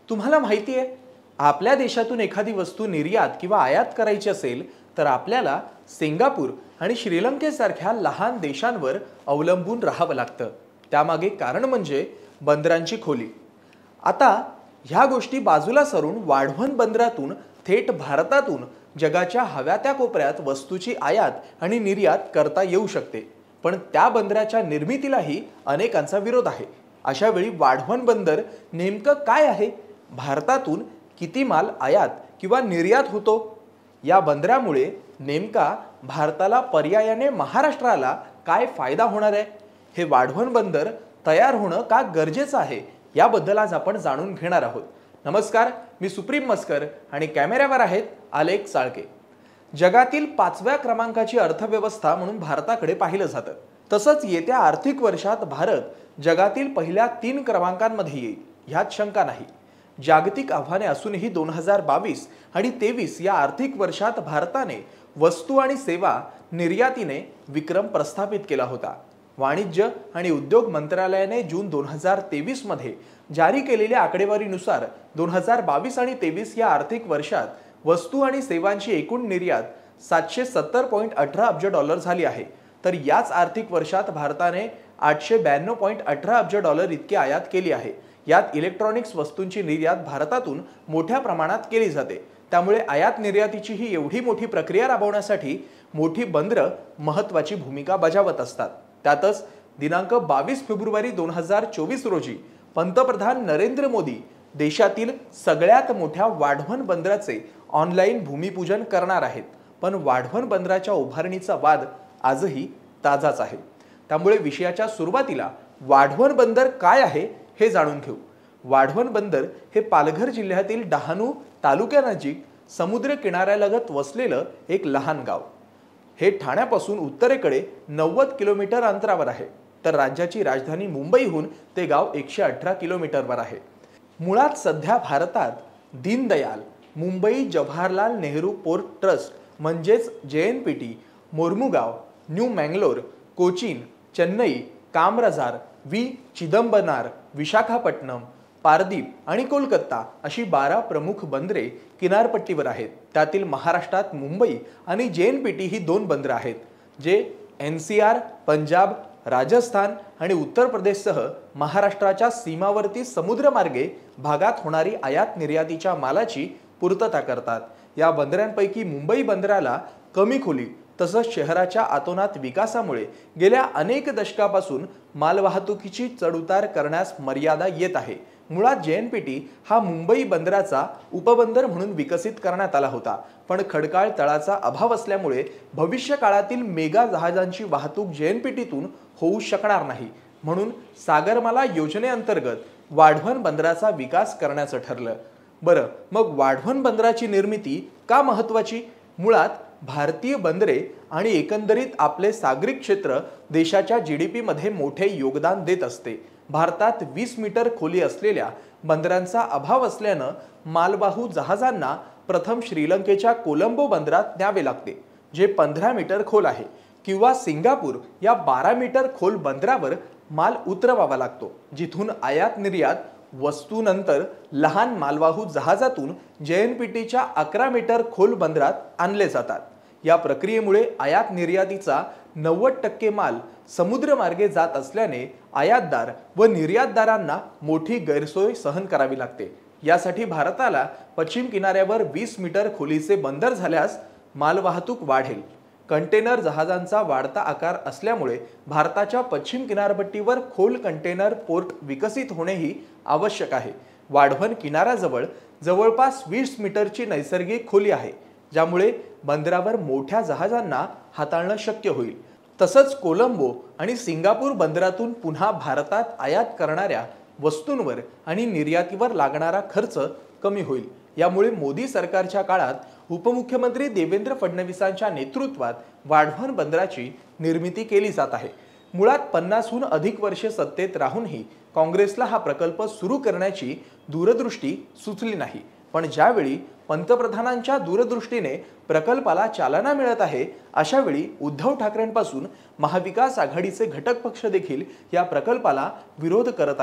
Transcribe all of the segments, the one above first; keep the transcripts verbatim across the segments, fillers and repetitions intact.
तुम्हाला माहिती आहे, आपल्या देशातून एखादी वस्तू निर्यात किंवा आयात करायची असेल तर आपल्याला सिंगापूर आणि श्रीलंकेसारख्या लहान देशांवर अवलंबून राहावं लागतं। त्यामागे कारण म्हणजे बंदरांची खोली। आता ह्या गोष्टी बाजूला सरून वाढवण बंदरातून थेट भारतातून जगाच्या हव्या त्या कोपऱ्यात वस्तूची आयात आणि निर्यात करता येऊ शकते। पण त्या बंदराच्या निर्मितीलाही अनेकांचा विरोध आहे। अशा वेळी वाढवण बंदर नेमकं काय आहे, भारतातून किती माल आयात किंवा निर्यात होतो, या बंदरामुळे नेमका भारताला पर्यायाने महाराष्ट्राला काय फायदा होणार आहे, हे वाढवण बंदर तयार होणं का गरजेचं आहे, याबद्दल आज आपण जाणून घेणार आहोत। नमस्कार, मी सुप्रीम मस्कर आणि कॅमेऱ्यावर आहेत आलेख साळके। जगातील पाचव्या क्रमांकाची अर्थव्यवस्था म्हणून भारताकडे पाहिलं जातं। तसंच येत्या आर्थिक वर्षात भारत जगातील पहिल्या तीन क्रमांकांमध्ये येईल, ह्यात शंका नाही। जागतिक आव्हाने असूनही दोन हजार बावीस आणि तेवीस या आर्थिक वर्षात भारताने वस्तू आणि सेवा निर्यातीने विक्रम प्रस्थापित केला होता। वाणिज्य आणि उद्योग मंत्रालयाने जून दोन हजार तेवीस मध्ये जारी केलेल्या आकडेवारीनुसार दोन हजार बावीस आणि तेवीस या आर्थिक वर्षात वस्तू आणि सेवांची एकूण निर्यात सातशे सत्तर पॉईंट अठरा अब्ज डॉलर झाली आहे। तर याच आर्थिक वर्षात भारताने आठशे ब्याण्णव पॉईंट अठरा अब्ज डॉलर इतकी आयात केली आहे। यात इलेक्ट्रॉनिक्स वस्तूंची निर्यात भारतातून मोठ्या प्रमाणात केली जाते। त्यामुळे आयात निर्यातीची ही एवढी मोठी प्रक्रिया राबवण्यासाठी मोठी बंदरं महत्त्वाची भूमिका बजावत असतात। त्यातच दिनांक बावीस फेब्रुवारी दोन हजार चोवीस रोजी पंतप्रधान नरेंद्र मोदी देशातील सगळ्यात मोठ्या वाढवण बंदराचे ऑनलाईन भूमिपूजन करणार आहेत। पण वाढवण बंदराच्या उभारणीचा वाद आजही ताजाच आहे। त्यामुळे विषयाच्या सुरुवातीला वाढवण बंदर काय आहे हे जाणून घेऊ। वाढवण बंदर हे पालघर जिल्ह्यातील डहाणू तालुक्यानजीक समुद्र किनाऱ्यालगत वसलेलं एक लहान गाव। हे ठाण्यापासून उत्तरेकडे नव्वद किलोमीटर अंतरावर आहे, तर राज्याची राजधानी मुंबईहून ते गाव एकशे अठरा किलोमीटरवर आहे। मुळात सध्या भारतात दीनदयाल मुंबई जवाहरलाल नेहरू पोर्ट ट्रस्ट म्हणजेच J N P T, Mormugao, New Mangalore, Cochin, Chennai, Kamarajar, V Chidambaranar, Visakhapatnam, Paradip आणि कोलकाता अशी बारा प्रमुख बंदरे किनारपट्टीवर आहेत। त्यातील महाराष्ट्रात मुंबई आणि जे एन पी टी ही दोन बंदरे आहेत, J N C R, Punjab, Rajasthan आणि उत्तर प्रदेशसह महाराष्ट्राच्या सीमावर्ती समुद्रमार्गे भागात होणारी आयात निर्यातीच्या मालाची पूर्तता करतात। या बंदरांपैकी मुंबई बंदराला कमी खोली तसंच शहराच्या आतोनात विकासामुळे गेल्या अनेक दशकापासून मालवाहतुकीची चढउतार करण्यास मर्यादा येत आहे। मुळात जे एन पी टी हा मुंबई बंदराचा उपबंदर म्हणून विकसित करण्यात आला होता, पण खडकाळ तळाचा अभाव असल्यामुळे भविष्य काळातील मेगा जहाजांची वाहतूक जे एन पी टीतून होऊ शकणार नाही। म्हणून सागरमाला योजनेअंतर्गत वाढवण बंदराचा विकास करण्याचं ठरलं। बरं, मग वाढवण बंदराची निर्मिती का महत्त्वाची? मुळात भारतीय बंदरे आणि एकंदरीत आपले सागरी क्षेत्र देशाच्या जी डी पी मध्ये मोठे योगदान देत असते। भारतात वीस मीटर खोली असलेल्या बंदरांचा अभाव असल्यानं मालवाहू जहाजांना प्रथम श्रीलंकेच्या कोलंबो बंदरात न्यावे लागते, जे पंधरा मीटर खोल आहे, किंवा सिंगापूर या बारा मीटर खोल बंदरावर माल उतरवावा लागतो, जिथून आयात निर्यात वस्तूनंतर लहान मालवाहू जहाजातून जे एन पी टीच्या अकरा मीटर खोल बंदरात आणले जातात। या प्रक्रियेमुळे आयात निर्यातीचा नव्वद टक्के माल समुद्रमार्गे जात असल्याने आयातदार व निर्यातदारांना मोठी गैरसोय सहन करावी लागते। यासाठी भारताला पश्चिम किनाऱ्यावर वीस मीटर खोलीचे बंदर झाल्यास मालवाहतूक वाढेल। कंटेनर जहाजांचा वाढता आकार असल्यामुळे भारताच्या पश्चिम किनारपट्टीवर खोल कंटेनर पोर्ट विकसित होणेही आवश्यक आहे। वाढवण किनाऱ्याजवळ जवळपास वीस मीटरची नैसर्गिक खोली आहे, ज्यामुळे बंदरावर मोठ्या जहाजांना हाताळणं शक्य होईल। तसंच कोलंबो आणि सिंगापूर बंदरातून पुन्हा भारतात आयात करणाऱ्या वस्तूंवर आणि निर्यातीवर लागणारा खर्च कमी होईल। यामुळे मोदी सरकारच्या काळात उपमुख्यमंत्री देवेंद्र फडणवीसांच्या नेतृत्वात वाढवण बंदराची निर्मिती केली जात आहे। मुळात पन्नासहून अधिक वर्षे सत्तेत राहूनही काँग्रेसला हा प्रकल्प सुरू करण्याची दूरदृष्टी सुचली नाही। पण ज्यावेळी पंतप्रधानांच्या दूरदृष्टीने प्रकल्पाला चालना मिळत आहे, अशा वेळी उद्धव ठाकरेंपासून महाविकास आघाडीचे घटक पक्ष देखील या प्रकल्पाला विरोध करत आहेत।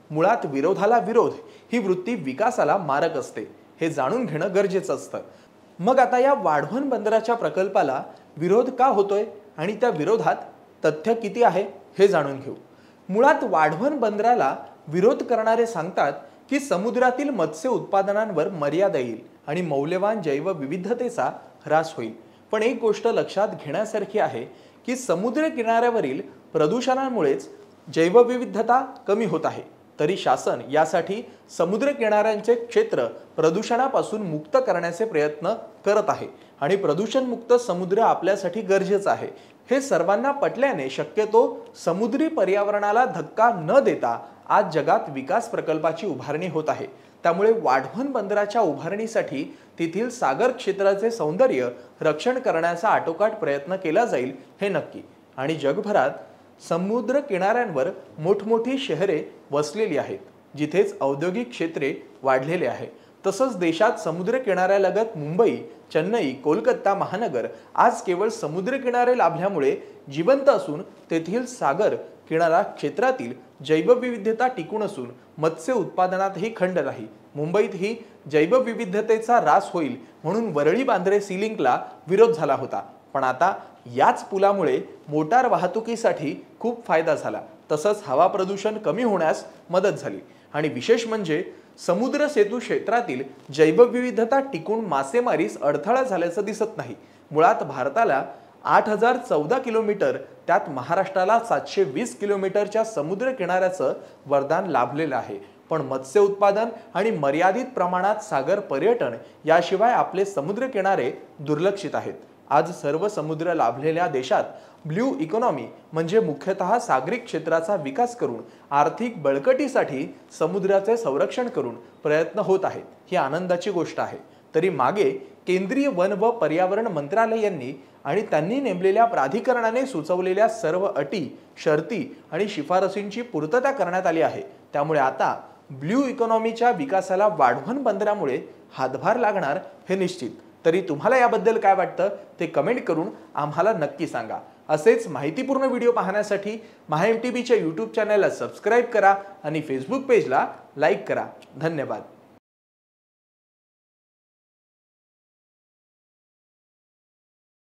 मुळात विरोधाला विरोध ही वृत्ती विकासाला मारक असते, हे जाणून घेणं गरजेचं असतं। मग आता या वाढवण बंदराच्या प्रकल्पाला विरोध का होतोय आणि त्या विरोधात तथ्य किती आहे हे जाणून घेऊ। मुळात वाढवण बंदराला विरोध करणारे सांगतात की समुद्रातील मत्स्य उत्पादनांवर मर्यादा येईल आणि मौल्यवान जैवविविधतेचा ह्रास होईल। पण एक गोष्ट लक्षात घेण्यासारखी आहे की समुद्र किनाऱ्यावरील प्रदूषणामुळेच जैवविविधता कमी होत आहे, तरी शासन यासाठी समुद्र किनाऱ्यांचे क्षेत्र प्रदूषणापासून मुक्त करण्याचे प्रयत्न करत आहे आणि प्रदूषणमुक्त समुद्र आपल्यासाठी गरजेचा आहे हे सर्वांना पटल्याने शक्यतो समुद्री पर्यावरणाला धक्का न देता आज जगात विकास प्रकल्पाची उभारणी होत आहे। त्यामुळे वाढवण बंदराच्या उभारणीसाठी तेथील सागर क्षेत्राचे सौंदर्य रक्षण करण्याचा आटोकाट प्रयत्न केला जाईल हे नक्की। आणि जगभरात समुद्र किनाऱ्यांवर मोठमोठी शहरे वसलेली आहेत, जिथेच औद्योगिक क्षेत्रे वाढलेले आहे। तसंच देशात समुद्र किनाऱ्यालगत मुंबई, चेन्नई, कोलकाता महानगर आज केवळ समुद्र किनारे लाभल्यामुळे जिवंत असून तेथील सागर किनारा क्षेत्रातील जैवविविधता टिकून असून मत्स्य उत्पादनातही खंड नाही। मुंबईतही जैवविविधतेचा ऱ्हास होईल म्हणून वरळी बांद्रे सी लिंकला विरोध झाला होता, पण आता याच पुलामुळे मोटार वाहतुकीसाठी खूप फायदा झाला, तसंच हवा प्रदूषण कमी होण्यास मदत झाली। आणि विशेष म्हणजे समुद्र सेतू क्षेत्रातील जैवविविधता टिकून मासेमारीस अडथळा झाल्याचं दिसत नाही। मुळात भारताला आठ हजार चौदा किलोमीटर, त्यात महाराष्ट्राला सातशे वीस किलोमीटरच्या समुद्र किनाऱ्याचं वरदान लाभलेलं आहे। पण मत्स्य उत्पादन आणि मर्यादित प्रमाणात सागर पर्यटन याशिवाय आपले समुद्र किनारे दुर्लक्षित आहेत। आज सर्व समुद्र लाभलेल्या देशात ब्ल्यू इकॉनॉमी म्हणजे मुख्यतः सागरी क्षेत्राचा विकास करून आर्थिक बळकटीसाठी समुद्राचे संरक्षण करून प्रयत्न होत आहेत, ही आनंदाची गोष्ट आहे। तरी मागे केंद्रीय वन व पर्यावरण मंत्रालय यांनी आणि त्यांनी नेमलेल्या प्राधिकरणाने सुचवलेल्या सर्व अटी, शर्ती आणि शिफारसींची पूर्तता करण्यात आली आहे। त्यामुळे आता ब्ल्यू इकॉनॉमीच्या विकासाला वाढवण बंदरामुळे हातभार लागणार हे निश्चित। तरी तुम्हाला याबद्दल काय वाटतं ते कमेंट करून आम्हाला नक्की सांगा। असेच माहितीपूर्ण व्हिडिओ पाहण्यासाठी महाएमटीबीच्या यूट्यूब चॅनलला सबस्क्राईब करा आणि फेसबुक पेजला लाईक करा। धन्यवाद।